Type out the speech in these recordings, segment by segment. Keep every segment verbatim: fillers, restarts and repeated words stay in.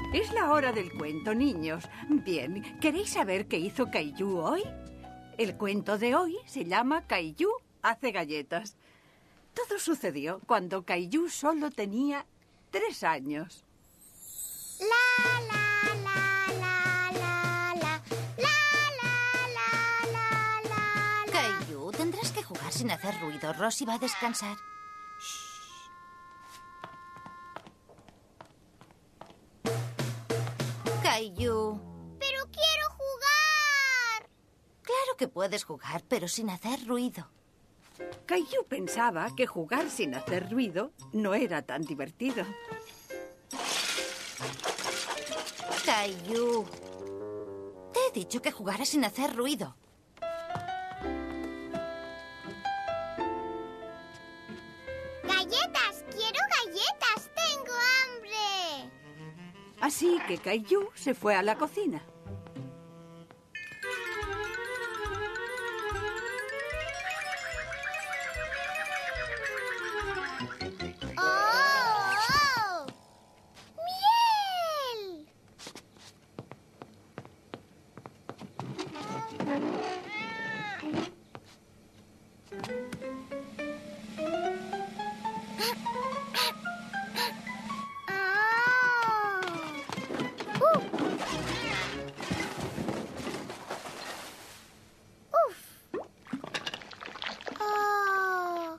Es la hora del cuento, niños. Bien, ¿queréis saber qué hizo Caillou hoy? El cuento de hoy se llama Caillou hace galletas. Todo sucedió cuando Caillou solo tenía tres años. La, la, la, la, la, la, la, la, la, la, la. Caillou, tendrás que jugar sin hacer ruido. Rosie va a descansar. Caillou. ¡Pero quiero jugar! Claro que puedes jugar, pero sin hacer ruido. Caillou pensaba que jugar sin hacer ruido no era tan divertido. Caillou. Te he dicho que jugaras sin hacer ruido. ¡Galletas! ¡Quiero galletas! ¡Tengo hambre! Así que Caillou se fue a la cocina. ¡Oh! oh! ¡Miel! ¡Ah! ¡Uh! ¡Uf! ¡Oh!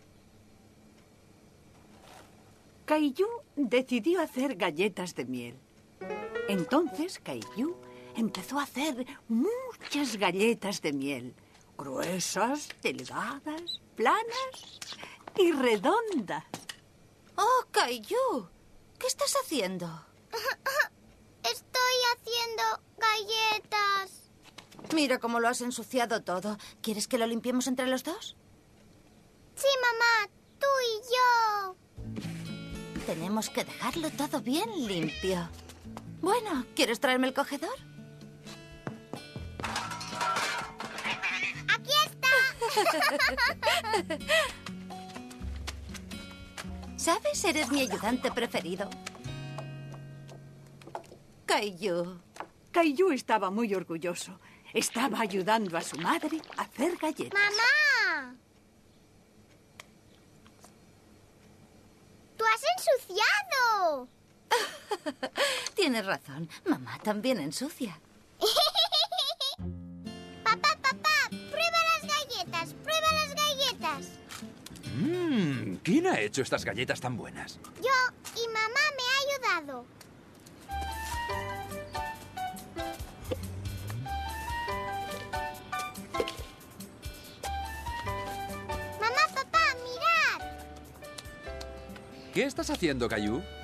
Caillou decidió hacer galletas de miel. Entonces Caillou empezó a hacer muchas galletas de miel. Gruesas, delgadas, planas y redondas. Oh, Caillou. ¿Qué estás haciendo? Estoy haciendo galletas. Mira cómo lo has ensuciado todo. ¿Quieres que lo limpiemos entre los dos? Sí, mamá, tú y yo. Tenemos que dejarlo todo bien limpio. Bueno, ¿quieres traerme el cogedor? ¡Aquí está! ¿Sabes? Eres mi ayudante preferido. Caillou. Caillou estaba muy orgulloso. Estaba ayudando a su madre a hacer galletas. ¡Mamá! ¡Tú has ensuciado! Tienes razón. Mamá también ensucia. Papá, papá, prueba las galletas, prueba las galletas. Mmm, ¿quién ha hecho estas galletas tan buenas? Yo y mamá me ha ayudado. Mamá, papá, mirad. ¿Qué estás haciendo, Caillou?